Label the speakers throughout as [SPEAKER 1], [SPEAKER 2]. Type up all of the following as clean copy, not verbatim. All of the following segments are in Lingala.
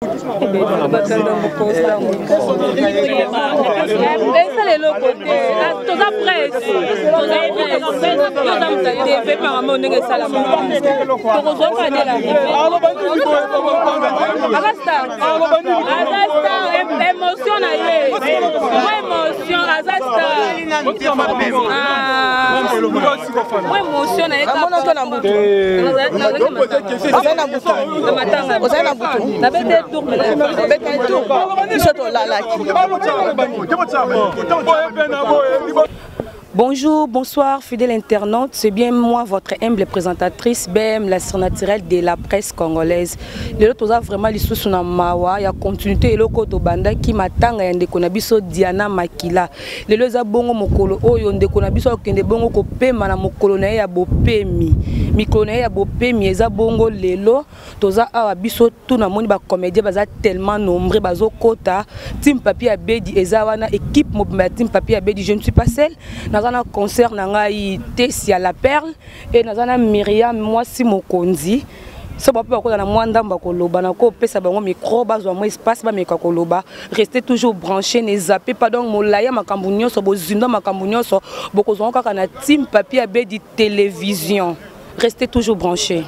[SPEAKER 1] Bonjour, bonsoir, fidèles internautes. C'est bien moi, votre humble présentatrice, BM, la sœur naturelle de la presse congolaise. Le lot a vraiment l'issue sur Mawa, il y a continuité et le côté banda qui m'attend à Ndekonabiso Diana Makila. Le lot a bongo mokolo oyo Ndekonabiso kende bongo ko pema na mokolo na ya bopemi. Mikolo na ya bopemi eza bongo lelo toza awa biso tout na moni ba comédien baza tellement nombreux bazo kota Team Papi Abedi eza wana équipe mobimba Team Papi Abedi, je ne suis pas seule. Nazana concert nangai Tessia la Perle et nazana Myriam moi si mokonzi so ba pa ko na mwanda mbako loba na ko pesa bango micro bazwa mo espace ba meka ko loba restez toujours branchés ne zappez pas donc molaya makambu nyonso bozinda makambu nyonso bokozwa kaka na Team Papi Abedi télévision, restez toujours branchés.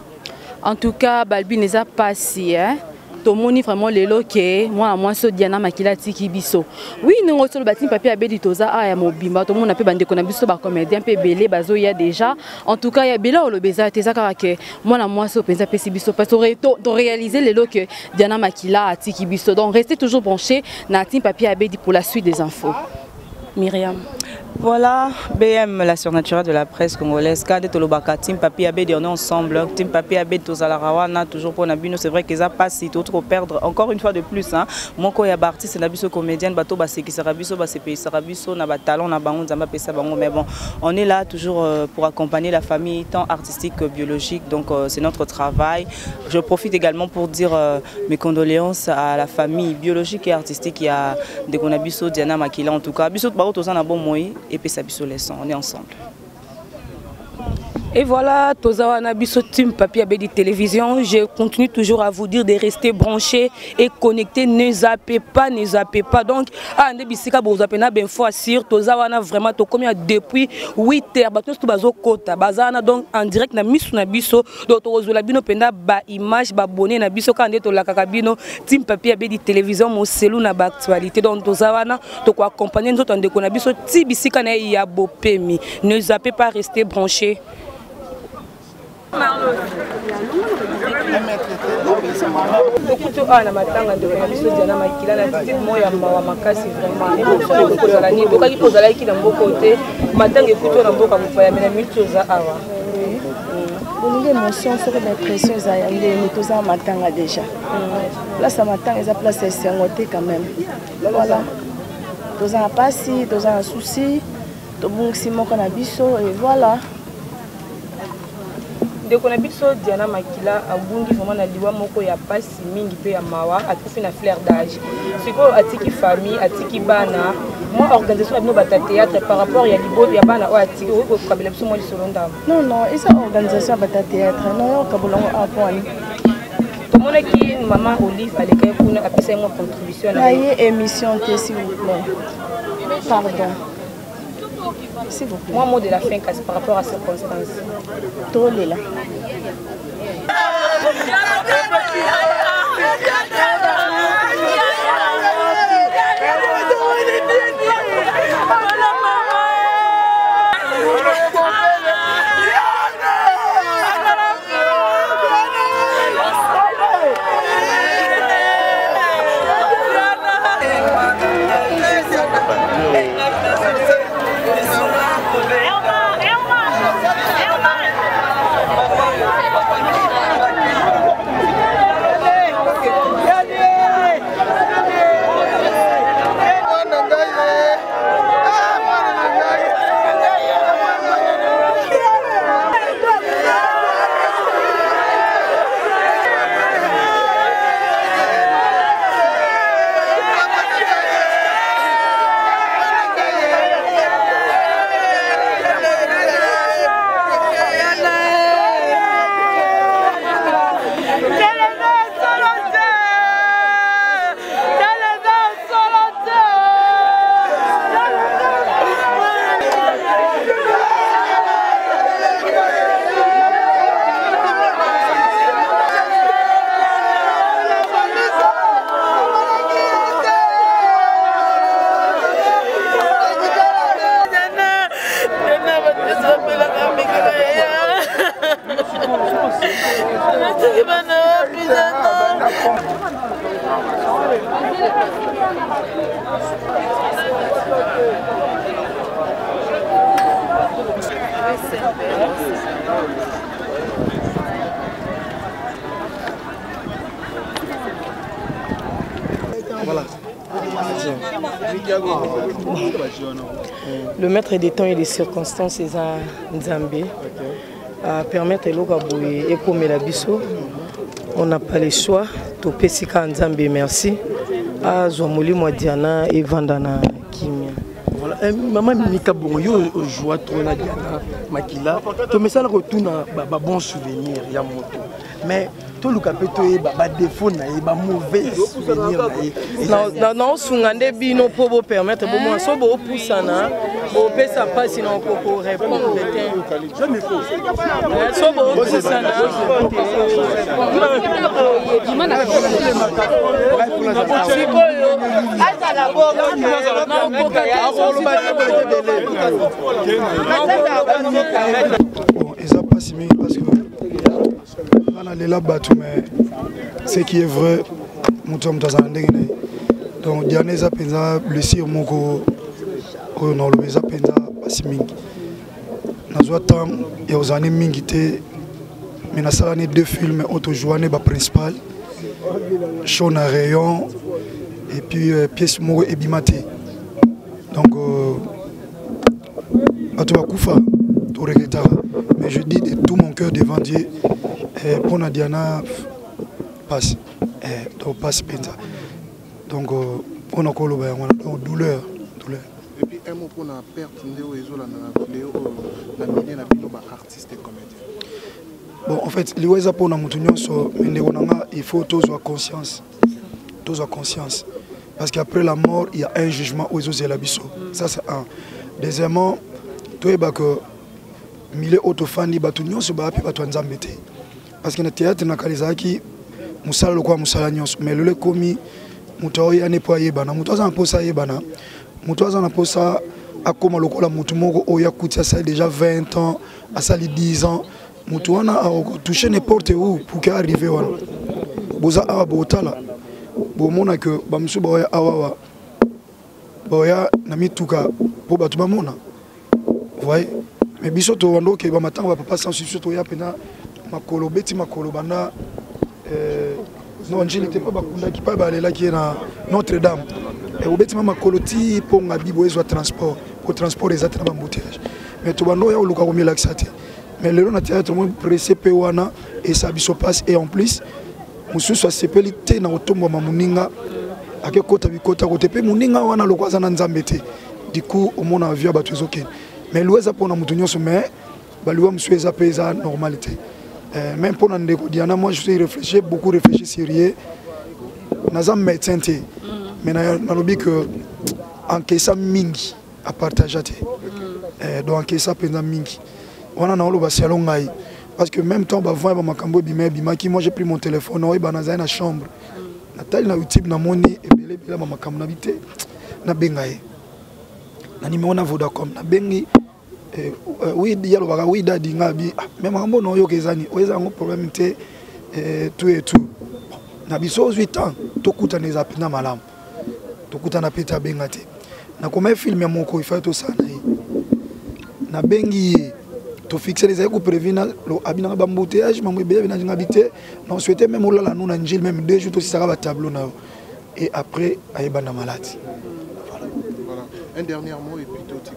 [SPEAKER 2] En tout cas Balbi neza passi hein. Tout le monde vraiment les loquets, moi so Diana Makila tiki biso. Oui, nous on le bâtiment Papi Abedi toza a mobimba, tout le monde a pu bande qu'on a biso ba comédien peu belé bazo il y a déjà. En tout cas il y a bela le beza teza que moi so pensa pesi biso parce que réaliser les loquets Diana Makila tiki biso. Donc restez toujours branchés na Team Papi Abedi pour la suite des infos.
[SPEAKER 1] Myriam.
[SPEAKER 3] Voilà, BM, la surnaturelle de la presse congolaise. Kade Tolobaka, Team Papi Abedi, on est ensemble. Team Papi Abedi, Tozalarawana, toujours pour Nabino. C'est vrai qu'ils n'ont pas si tout trop perdre. Encore une fois de plus, hein. Mon co est artiste, Nabiso comédienne, bateau, qui Sarabiso, Basé Sarabiso, Naba Talon, Nabango, Zamba Pesa Bango. Mais bon, on est là toujours pour accompagner la famille, tant artistique que biologique. Donc c'est notre travail. Je profite également pour dire mes condoléances à la famille biologique et artistique qui a des Konabiso, Diana Makila en tout cas. Biso Baro Tozan a bon moyen. Et puis ça biso leçon, on est ensemble.
[SPEAKER 1] Et voilà, Tozawana Biso Team Papi Abedi télévision. Je continue toujours à vous dire de rester branchés et connectés. Ne zappez pas, ne zappez pas. Donc, à Ndebisika Bozapena ben fois sur Tozawana vraiment to comme depuis 8h. Batos to bazo kota. Bazana donc en direct na misu na biso. Donc Tozola bino penda ba image ba bonnet na biso quand to la kakabino Team Papi Abedi télévision mo selou na ba actualité. Donc Tozawana to ko accompagner nous autres ndeko na biso tibisika na ya bopemi. Ne zappez pas, restez branchés. Tokuto ana matanga de la biso Diana Makila na petite moya mawa makasi vraiment émotion ko la ni boka ki poza la ki na mboko te matanga ekuto na mboka mufaya mena mitoza awa
[SPEAKER 4] bonne émotion sur l'impression ça y a mitoza matanga déjà là ça matanga eza place sengoté quand même voilà toza pasi toza un souci to bungsi moko na biso et voilà.
[SPEAKER 1] Dès qu'on a biso Diana Makila abungi vraiment na liwa moko ya pasi mingi pe ya mawa atufi na fleur d'âge. Siko atiki famille atiki bana moi organisation na bino bata théâtre par rapport ya libo ya bana o atiki ko kabela biso mo lisolo ndam.
[SPEAKER 4] Non, esa organisation bata théâtre non kabolongo apone.
[SPEAKER 1] Comment est qui maman Olive a les pour appeler moi contribution
[SPEAKER 4] na émission s'il vous plaît. Pardon.
[SPEAKER 1] Moi, mot de la fin, par rapport à ces circonstances.
[SPEAKER 4] Tout est là.
[SPEAKER 5] Voilà.
[SPEAKER 6] Le maître des temps et des circonstances est Nzambé. À permettre et comme la biso, on n'a pas le choix. Topé Sika Nzambé, merci. À Zomoli Diana et Vandana Kimia.
[SPEAKER 5] Voilà, maman Mika bon, yo joie trop na Diana Makila. To me ça retourne à bon souvenir ya moto. Mais tout le capito est ba défaut na ba mauvais souvenir
[SPEAKER 6] na non sungande bino pour vous permettre bon moi so bo poussana bo pesa passe na ko répondre jamais faux so bo poussana
[SPEAKER 7] ils ont pas si bien parce que on est là battu mais ce qui est vrai mutum tazandengene donc Diana za penza blessure moko oyo na lo za penza pasi mingi nazwa temps et aux années mingi te mais na sala ni deux films auto joane ba principal show na rayon et puis pièce moko ebimate donc bato bakufa to regrettera mais je dis de tout mon cœur devant Dieu pour Diana passe donc passe penza donc on a collé donc douleur
[SPEAKER 8] et puis un mot pour la perte de Ezola na Léo la milieu na bino ba artiste et comédien.
[SPEAKER 7] Bon en fait les weza pour na mutu nyonso mais il faut tous avoir conscience parce qu'après la mort il y a un jugement aux Ezo la biso ça c'est un. Deuxièmement toi ba que mille auto fani batu nyonso ba pe batu nzambe te parce que na théâtre na kalizaki musala lokwa musala nyonso mais le komi muto ya ne po yebana muto za posa yebana muto za na posa akoma lokola mutu moko oya kutia ça déjà 20 ans à ça 10 ans muto wana a toucher n'importe où pour qu'arriver wana boza a botala bo mona que ba musu ba ya awawa boya na mituka po batu ba mona voyez mais biso to wando ke ba matanga ba papa sans suite to ya pena makolo beti makolo bana non je n'étais pas bakunda qui pas balela qui est na Notre-Dame et au beti makolo ti po ngabi boezo transport au transport les autres na embouteillage mais to bando ya oluka ko milaxate mais le na théâtre mo pressé pe wana et ça biso passe et en plus musu so sepelité na otombo mamuninga ake kota bikota kote pe muninga wana lokwaza na nzambete du coup au mona avion ba tuzoken mais loueza pona mutu nyonso mais baluwa musu eza pesa normalité même pour Ndeko Diana moi je suis beaucoup réfléchi sérieux nazam médecin mais na lobi que encaissa mingi à partager donc encaissa pena mingi on a oloba salon ngai parce que même temps ba voir ba makambo bima qui moi j'ai pris mon téléphone oyi ba na chambre natali na YouTube na moni ebele bila ba makambo na bité na bengaye na numéro na Vodacom na bengi oui dialo baka oui dadi ngabi même ambo no yo kezani oza ngo problème te tout et tout na biso 8 ans tokuta neza pina malamu tokuta na peta bengate na comme film ya moko il faut to sana na bengi to fixer les ayeko prévenir lo abina ba embouteillage mamwe bebe na ngabité non souhaiter même olala nous na njil même 2 jours to sisaka ba tableau na et après ayeba na malade
[SPEAKER 8] voilà un dernier mot et puis tout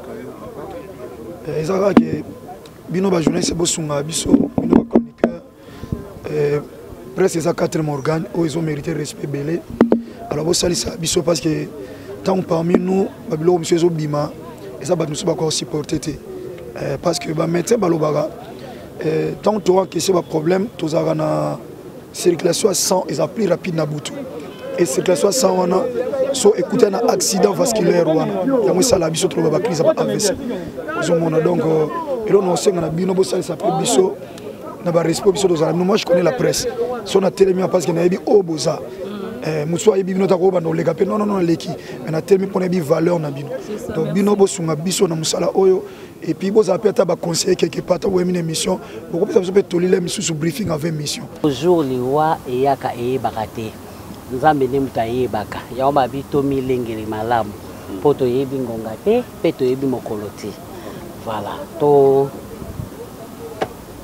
[SPEAKER 7] ezaka ke bino ba journaliste bosunga biso bino ba chroniqueur presque ça 4 organes où ils ont mérité respect belé alors bo salisa biso parce que tant parmi nous babilo monsieur zobima et ça ba nous pas supporter parce que ba médecin balobaka tant to que c'est pas problème tozaka na circulation à 100 et ça plus rapide na butu et circulation à 100 wana so écouter un accident vasculaire wana yango ça la biso trop ba crise ba AVC donc et là on sait qu'on a bien beau ça s'appelle biso na ba respect biso dans moi je connais la presse so na télémia parce que na yebi oboza muswa yebi bino ta ko ba no lega pe non leki mais na télémia pour na bi valeur na bino donc bino bo sunga biso na musala oyo et puis vous appelez ta ba conseiller quelque part ou une émission beaucoup plus peut tolile mission briefing avec mission
[SPEAKER 9] toujours liwa et yaka e bakate nzambe ne mutaye baka ya ba bito milengeli malamu poto yebi ngonga te peto yebi mokolo te voilà to voilà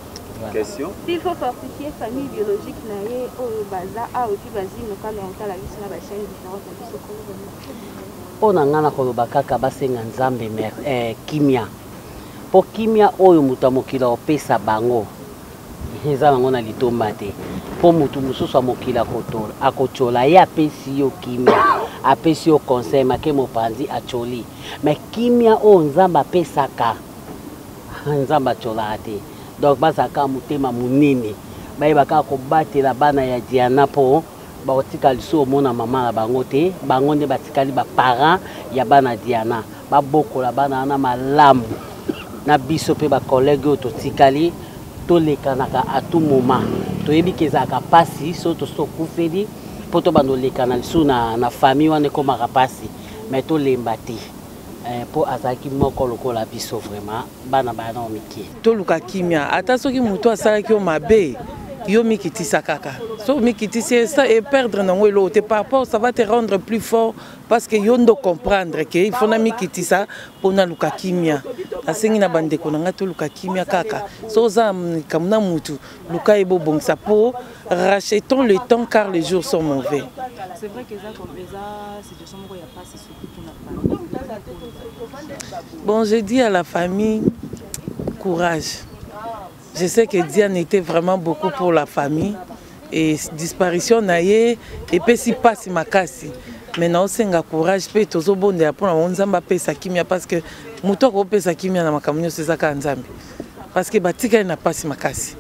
[SPEAKER 10] question.
[SPEAKER 11] S'il faut fortifier famille biologique naie au baza a aussi basé no kala on tala biso na ba chaîne différente na biso ko
[SPEAKER 9] ona ngana ko bakaka basenga nzambe kimia po kimia oyo mutu amokila opesa bango eza nango na litomba te po mutu mosusu amokila kotola akochola ye apesi yo kimia apesi yo conseil make mopanzi acholi me kimia oyo nzambe apesaka nzambe achola te donc bazaka motema munene bayebaka kobatela bana ya diana po baotikali so omona mama na bango te bango nde batikali baparent ya bana diana babokola bana na malamu na biso pe bakolege oyo totikali tolekanaka à tout moment toyebi kezalaka pasi so tosokufeli po tobandolekana lisu na famille wana ekomaka pasi mais tolemba te po azalaki moko lokola biso vraiment bana bana omiki
[SPEAKER 6] toluka kimia ata soki moto asalaki yo mabe yo mikitisa kaka so mikitisi ça et perdre nango eloko par rapport ça va te rendre plus fort parce que yo ndo comprendre que il faut na mikitisa pona luka kimia asengi na bandeko nanga toluka kimia kaka so za kamuna mutu luka ebo bongsa po rachetons le temps car les jours sont mauvais.
[SPEAKER 3] C'est vrai que ça comme ça situation moko ya passe surtout pour la famille.
[SPEAKER 6] Bon, je dis à la famille courage. Je sais que Diane était vraiment beaucoup pour la famille et disparition naie et puis si passe ma casse. Maintenant c'est un courage peut tozo bonde pour na nzamba pesa kimia parce que muto ko pesa kimia na makamnyo c'est ça ka nzambe parce que batika na passe ma casse.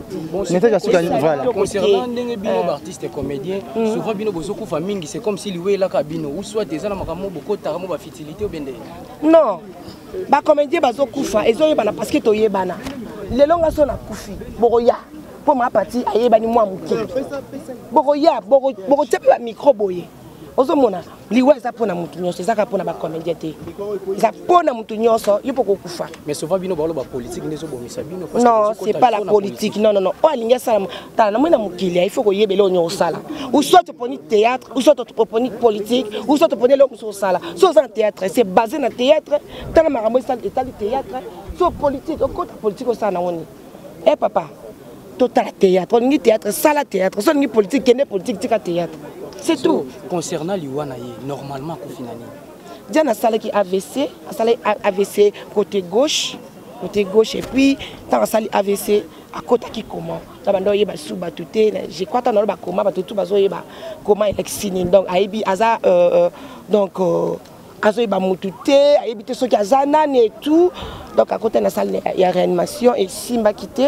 [SPEAKER 12] Concernant les artistes et comédiens, souvent bino bozoku famille c'est comme si liwe la kabino ou soit des ana makamo boko taramo ba fertilité ou bende.
[SPEAKER 4] Non. Ba comédien bazokufa ezoyebana parce que toyebana. Lelo nga so na kufi boroya po ma parti ayebani mwa muke. Boroya boro tepe ba micro boye. Ozomona liwe za pona mutu nyonso ezaka pona ba comédien te. Za pona mutu nyonso yopo kokufa.
[SPEAKER 12] Mais souvent bino ba politique ndezo bomisa bino
[SPEAKER 4] parce que non, c'est pas la politique. Non. O alinga sala ta na mona mukili il faut koyebele onyo sala. Ou soit tu poni théâtre, ou soit tu poni politique, ou soit tu poni l'homme sur sala. So ça théâtre, c'est basé na théâtre, ta na marambo ça état du théâtre. So politique, au côté politique ça na woni. Eh papa, total théâtre, on dit théâtre, sala théâtre, so ni politique, kene politique tika théâtre. C'est tout.
[SPEAKER 12] Concernant l'Iwana, normalement,
[SPEAKER 4] Diana a salé qui AVC, a salé AVC côté gauche et puis dans la salle AVC à côté qui comment. D'abord il y a sous batouté, je crois dans le bas comment batouté bazo il y a comment il donc aibi aza donc azo il y a mutouté, aibi te ceux qui azanan et tout donc à côté de la salle il y a réanimation et simba quitté.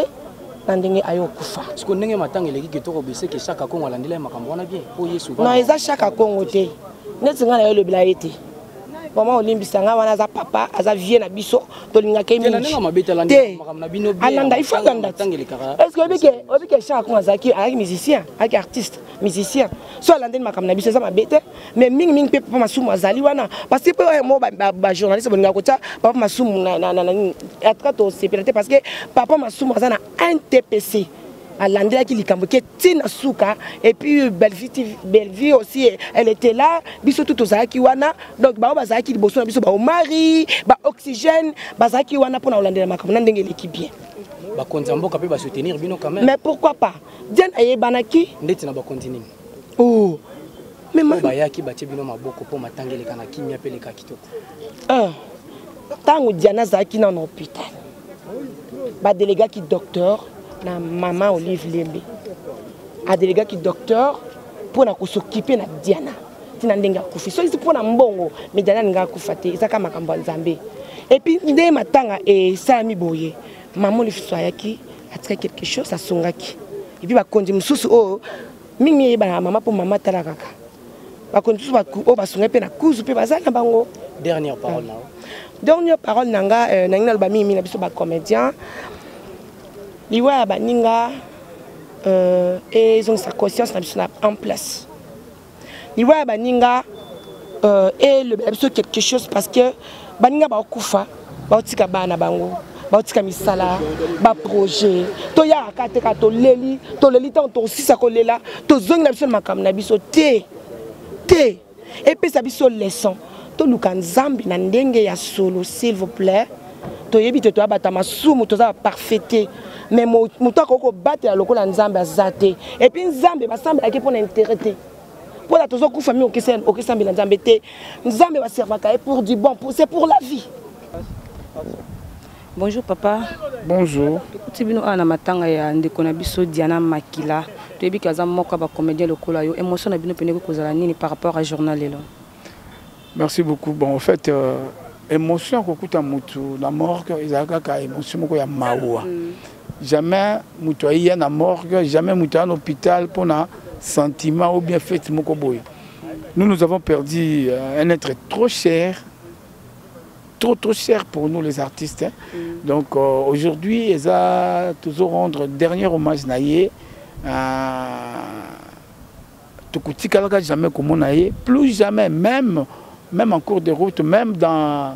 [SPEAKER 12] Parce que ndenge matanga eleki kitoko bese ke chaque Congo alandela makambo wana bien po yesu
[SPEAKER 4] non eza chaque Congo te neti nga na yo le bilaete mama olimbisa nga wana za papa aza vie na biso to linga ke mi
[SPEAKER 12] ndenge mabeta landela makambo na bino bien
[SPEAKER 4] alanda il faut landa est-ce que obike chaque Congo azaki avec musicien avec artiste musicien so alanda makambo na biso za mabete mais mingi pe papa masumu azali wana parce que pe mo ba journaliste boninga kota papa masumu na atrato sécurité parce que papa masumu azana un TPC à l'endroit qui est Tina Souka et puis Bellevue aussi elle était là biso tout aux aki wana donc ba bazaki liboso na biso ba mari ba oxygène bazaki wana pour na Hollande makambo na ndenge l'équipe bien
[SPEAKER 12] ba konzambo ka pe ba soutenir bino quand même
[SPEAKER 4] mais pourquoi pas Diane ayebanaki
[SPEAKER 12] ndeti na ba continue
[SPEAKER 4] oh mais
[SPEAKER 12] ba yaki ba tibino maboko po matangele kana kimia pe le ka kitoko
[SPEAKER 4] tangu Diana zaki na hôpital ba délégué qui docteur na maman Olive Lembe a délégué qui docteur pour na s'occuper na Diana tina ndenga kufi so pour na mbongo mais Diana nga kufate ezaka makambo nzambe et puis ndé matanga et Sami Boye maman Olive soyaki atika quelque chose à songaki et puis ba kondi mususu o mingi ba maman pour maman tala kaka ba kondi mususu ba o ba songa pe na kuzu pe bazaka bango
[SPEAKER 12] dernière parole na
[SPEAKER 4] dernière parole nanga nanga ba mimi na biso ba comédien liwa baninga et ils ont sa conscience en place. Liwa baninga et le besoin quelque chose parce que baninga ba kufa ba tika bana bango ba tika misala ba projet to ya kateka to leli to sisa ko lela to zonga biso makam na biso te et puis ça biso leçon to lukanzambi na ndenge ya solo s'il vous plaît to yebi to abata masumu to za parfaité mais moto akoko batela lokola nzambe azate et puis nzambe basambe aki pour intérêt pour la toujours famille okisambela nzambe te nzambe baservaka pour du bon c'est pour la vie.
[SPEAKER 1] Bonjour papa.
[SPEAKER 5] Bonjour.
[SPEAKER 1] Tibino ana matanga ya ndeko na biso Diana Makila. Toyebi kaza moko ba comédien lokola yo émotion na bino pene ko kozala nini par rapport à journal lelo.
[SPEAKER 5] Merci beaucoup. Bon en fait émotion kokuta mutu na morgue ezalaka ka émotion moko ya mawa. Jamais mutu ya na morgue, jamais mutu en hôpital pour na sentiment ou bien fait moko boy. Nous avons perdu un être trop cher. Trop cher pour nous les artistes. Hein. Donc aujourd'hui, ils ont toujours rendre dernier hommage naïe. Tukuti kalaka jamais comme on aïe, plus jamais, même en cours de route, même dans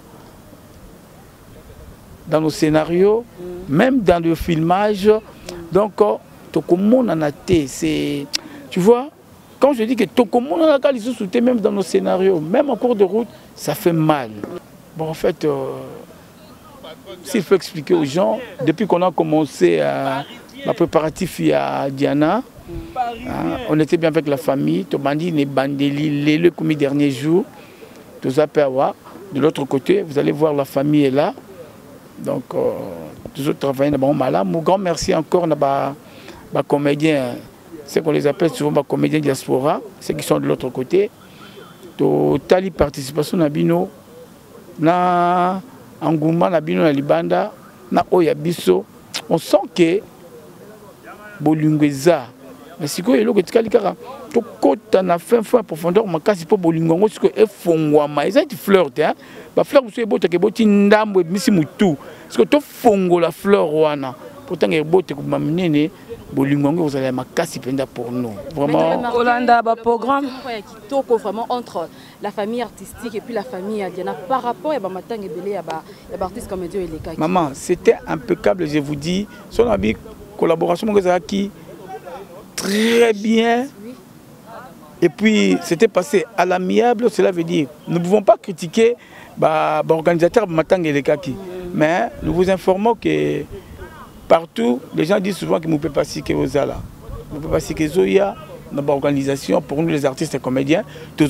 [SPEAKER 5] nos scénarios, même dans le filmage. Donc Tokomon en a été, c'est, tu vois, quand je dis que Tokomon en a été, même dans nos scénarios, même en cours de route, ça fait mal. Bon, en fait, s'il faut expliquer aux gens, depuis qu'on a commencé la préparatif à Diana, on était bien avec la famille, Tobandi, les Bandeli, les commis derniers jours, tout ça peut avoir. De l'autre côté, vous allez voir la famille est là. Donc, toujours travailler dans le mon grand merci encore à comédiens, c'est qu'on les appelle souvent comédiens diaspora, ceux qui sont de l'autre côté. Totali participation à Bino. Na engouement na bino na libanda na oya biso on sent que bolingweza mais siko eloko tikali kaka to kota na fin profondeur makasi po bolingongo siko efongwama ezati fleur te hein ba fleur muso ebota ke boti ndambo misi mutu siko to fongo la fleur wana pourtant ebote ko maminene bolingongo vous allez makasi penda pour nous vraiment
[SPEAKER 1] Olanda ba programme
[SPEAKER 2] kitoko vraiment entre la famille artistique et puis la famille Diana par rapport à Bamatang et Belé à artistes comme Dieu et les cas.
[SPEAKER 5] Maman, c'était impeccable, je vous dis. Son ami collaboration qui très bien. Et puis c'était passé à l'amiable, cela veut dire nous ne pouvons pas critiquer l'organisateur Bamatang et les Kaki. Mais nous vous informons que partout, les gens disent souvent qu'ils ne peuvent pas siquer aux ala. Nous ne pouvons pas siquer Zoya. Dans l'organisation, pour nous les artistes et comédiens,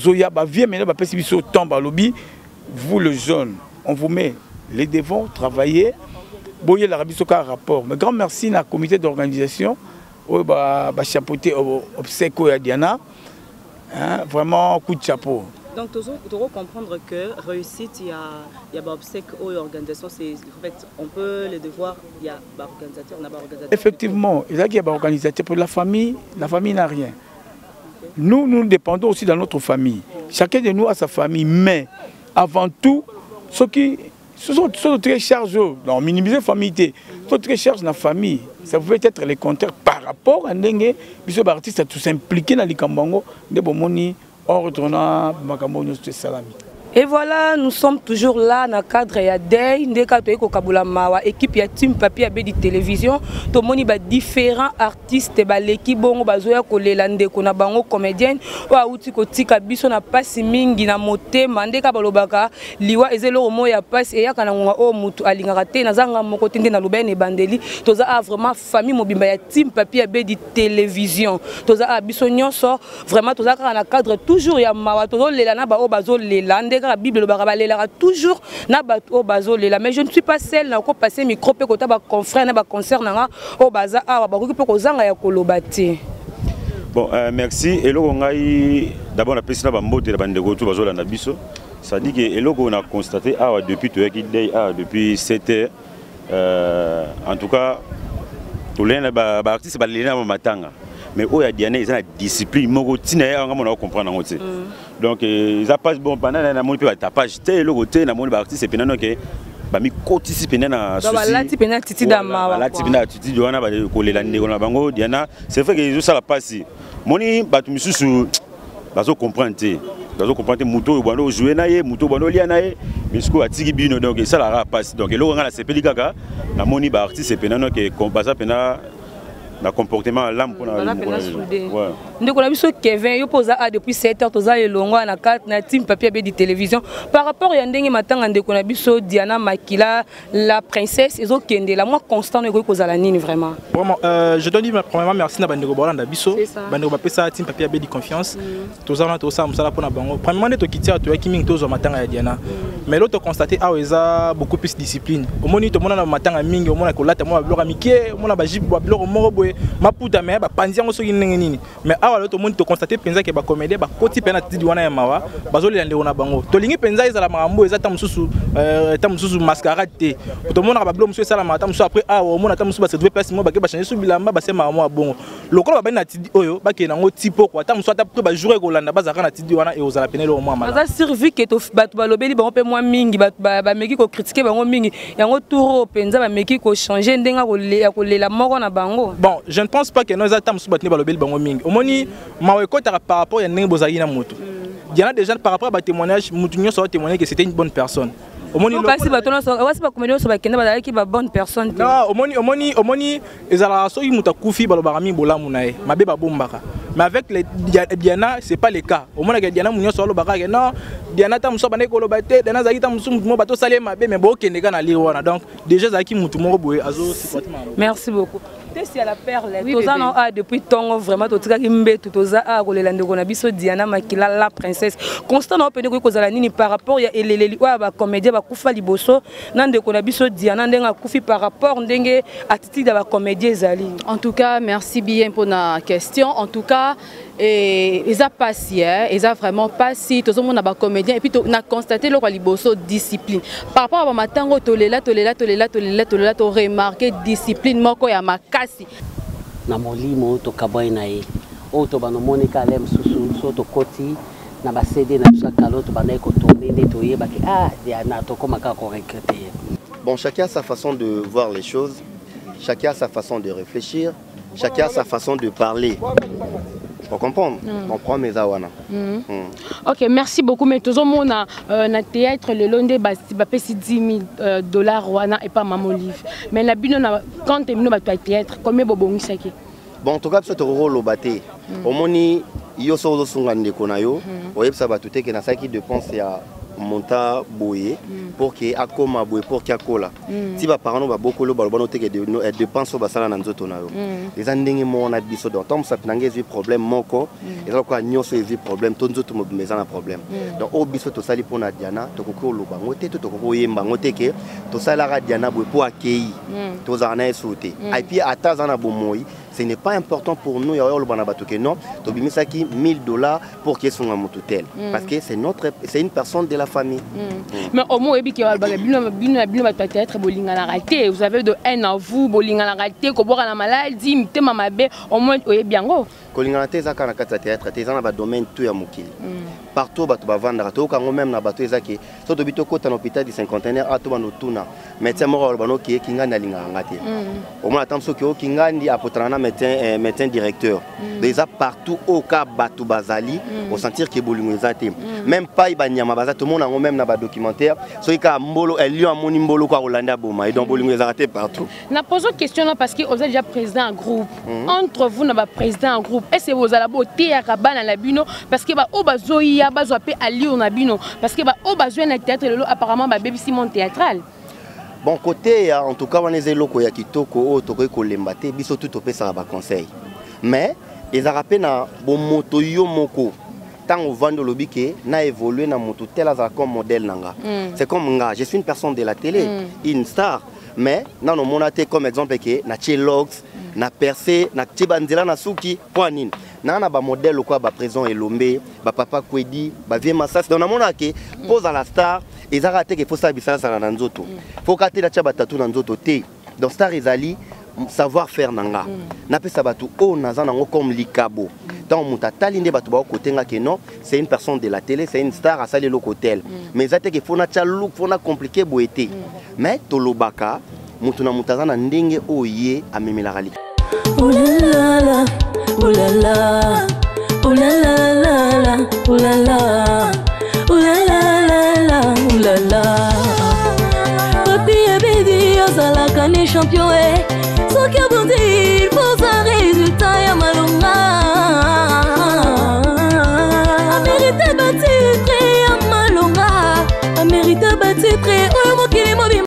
[SPEAKER 5] vous le jeune, on vous met les devants, travailler, boyer la rabisoka rapport. Mais grand merci à comité d'organisation, chapeauté obsèque à Diana, vraiment coup de chapeau.
[SPEAKER 3] Donc, tu dois comprendre que réussite, il y a obsèque aux organisations, en fait, on peut les devoir, il y a organisateur, on a organisateur.
[SPEAKER 5] Effectivement, il y a organisateur pour la famille n'a rien. Nous dépendons aussi de notre famille. Chacun de nous a sa famille, mais avant tout, ceux qui sont très chargés, non, minimiser la famille, sont très chargés dans la famille. Ça pouvait être les contraires par rapport à Ndenge, les artistes à tout s'impliquer dans les Kambango, des bomoni, en retournant Makambo, Salami.
[SPEAKER 1] Et voilà, nous sommes toujours là dans le cadre de Day, équipe de Team Papi Abedi Télévision. Tout le monde a différents artistes, l'équipe bongo bazoya kolelande kona bango comédienne. Wa uti ko tika biso na pasi mingi na moté mandeka balobaka liwa ezelo mo ya pasi e yakana nga o mutu alingaka te na zanga moko tende na lobene bandeli. Toza a vraiment famille mobimba ya Team Papi Abedi Télévision. Toza a biso nyonso vraiment toza ka na cadre toujours ya mawa tozo lela na ba o bazo lelande la Bible le toujours na bato bazolela mais je ne suis pas celle na ko passer micro pe kota ba confrère na ba concert na o baza awa ba ko pe ko zanga ya kolobati.
[SPEAKER 10] Bon merci eloko ngai d'abord na pesi na ba mbote na bandeko to bazola na biso ça dit que eloko on a constaté awa depuis to yaki day depuis 7 heures en tout cas to lena ba artiste ba lena ba matanga mais où il y a Diana, ils ont la discipline, on comprend donc ils a pas bon pendant la mon peu tapage té le côté na mon artiste c'est pendant que ba mi kotisi pendant na souci
[SPEAKER 1] la tipena titi dama
[SPEAKER 10] la tipena titi joana ba kolela ndeko na bango Diana c'est vrai que ils ont ça la passe moni ba tu misusu bazo comprendre té bazo comprendre muto bando jouer na ye muto bando lia na ye misiko atiki bino donc ça la passe donc le ngala c'est peli kaka na moni ba artiste c'est pendant que combat ça pendant na comportement l'âme pour na
[SPEAKER 1] ndeko na biso Kevin yo posa a depuis 7 heures toza elongo na carte na team papier be di télévision par rapport ya ndenge matanga ndeko na biso Diana Makila la princesse ezo kende la moi constant ko kozala nini vraiment
[SPEAKER 13] vraiment je dois dire premièrement merci na bandeko bolanda biso bandeko ba pesa team papier be di confiance toza na toza musala pour na bango premièrement to kitia to yakiming tozo matanga ya Diana mais l'autre constaté a eza beaucoup plus discipline au moni to mona na matanga mingi au mona ko lata mo ba bloka mikie mona ba jib ba bloka moko boy maputa mais ba panzia ngo soki ndenge nini mais awa l'autre monde to constater penza ke ba comédie ba koti pena tidi wana ya mawa bazoli ndeko na bango to lingi penza ezala makambo eza ta mususu mascarade te to mona ba bloka mususu sala mata mususu après awa mona ta mususu ba se trouver place mo ba ke ba changer su bilamba ba se makambo bongo lokolo ba bana tidi oyo ba ke nango tipo kwa ta mususu ta ba jouer ko landa ba zaka na tidi wana e ozala penelo mo mala
[SPEAKER 1] baza survie ke to bato ba lobeli bango pe moi mingi ba meki ko critiquer bango mingi yango tour penza ba meki ko changer ndenga ko lela moko na bango.
[SPEAKER 13] Bon, je ne pense pas que nous attendons sous battre balobel bango mingi. Au moni maweko par rapport à ndenge bozali na moto. Il y en a déjà par rapport à témoignage mutunyo so témoigner que c'était une bonne personne.
[SPEAKER 1] Au moni kasi batono so wasi ba comédien so ba kenda ba ki ba bonne personne.
[SPEAKER 13] Non, au moni ezala so yimuta kufi balobara mi bolamu nae. Mabe ba bombaka. Mais avec les Diana, c'est pas le cas. Au moins que Diana munyo so lo baka non, Diana ta muso bane ko lo bate, Diana zaki ta muso mo bato sale mabe mais bo kende kana li wana. Donc déjà zaki mutu mo boye azo supportement.
[SPEAKER 1] Merci beaucoup. Si à la perle, Tozano a depuis temps vraiment totika kimbe toza a kolela ndeko na biso Diana Makila la princesse. Constant na opene ko kozala nini par rapport ya eleleli wa ba comédien ba kufa liboso na ndeko na biso Diana ndenga kufi par rapport ndenge attitude ba comédien zali.
[SPEAKER 2] En tout cas, merci bien pour la question. En tout cas, ils a passé, ils a vraiment passé. Tout le monde a ba comédien et puis on a constaté le liboso discipline. Par rapport à matango tolela to remarquer discipline moko ya makasi.
[SPEAKER 9] Na molimo to kaboy na ye. O to bano Monica lem susu so to koti na ba CD na biso kalo to bana ko tourner to ye ba ke Diana to koma ka ko recruter.
[SPEAKER 14] Bon, chacun a sa façon de voir les choses, chacun a sa façon de réfléchir, chacun a sa façon de parler. Pour comprendre, on prend mes awana.
[SPEAKER 15] Ok, merci beaucoup. Mais tout le monde a théâtre le long de $10 000 wana et pas Maman Olive. Mais la bino quand tu es théâtre, combien de bon saki?
[SPEAKER 14] Bon, en tout cas, c'est un rôle au bâté. Au moni, yo so sungande konayo, oyeb sa batute ke na saki dépense ya monta boye pour que akoma boye pour que akola si ba parano ba bokolo ba bono teke de dépense ba sala na nzoto na yo les andenge mo na biso donc tom sa pinange vi problème moko et donc quoi nyoso vi problème to nzoto mo mezana problème donc o biso to sali pona Diana to kokolo ba ngote to ko yemba ngote ke to sala ra Diana boye pour accueillir to zana esouté et puis atazana bomoyi. Ce n'est pas important pour nous, non, $1000 pour qu'il soit un mototel. Parce que c'est une personne de la famille.
[SPEAKER 15] Mais au moins, vous avez de haine à vous, vous avez la maladie, au moins, vous avez bien.
[SPEAKER 14] Kolingana tezaka na kati ya théâtre tezana ba domaine tout ya mokili partout bato bavanda to kango même na bato ezaki so to bito kota na hôpital du cinquantenaire ato bano tuna médecin moko bano ki kingana linga ngate au moins atamso ki o kingandi apotrana médecin directeur déjà partout au cas bato bazali au sentir que bolingo ezate même pas ibanyama baza to mona ngo même na ba documentaire so ika mbolo elio amoni mbolo kwa Rolanda boma et donc bolingo ezate partout
[SPEAKER 15] na pose une question là parce que vous êtes déjà président en groupe entre vous na ba président en groupe. Est-ce que vous avez la beauté à Kabana la bino parce que au bazoïa bazoapé à Lyon na bino parce que au bazoïa na théâtre apparemment ba baby Simon théâtral.
[SPEAKER 14] Bon côté en tout cas on est loko ya kitoko o to ko lembate biso tout opé ça ba conseil. Mais ils a rappelé na bon moto yo moko tant au vendre le biquet na évolué na moto tel comme modèle nanga. C'est comme nga, je suis une personne de la télé, une star. Mais non on monaté comme exemple que na Chelox na percé na Tibanzela na Suki poanine na ba modèle quoi ba présent Elombe ba papa Kwedi ba vie Massas donc na monake pose à la star et raté que faut ça bisala na nzoto faut kater la tchaba tatu na nzoto te donc star ezali savoir faire nanga na pesa batu o naza nango comme likabo donc muta talinde batu ba côté nga que non c'est une personne de la télé c'est une star à saler le hôtel mais zate que faut na tchalou faut na compliqué boété mais tolobaka mutu na mutazana ndenge oye amemela rali
[SPEAKER 16] oh la la oh la la oh la la oh la la oh la oh la la papi ebedi ozala kani champion soki abondi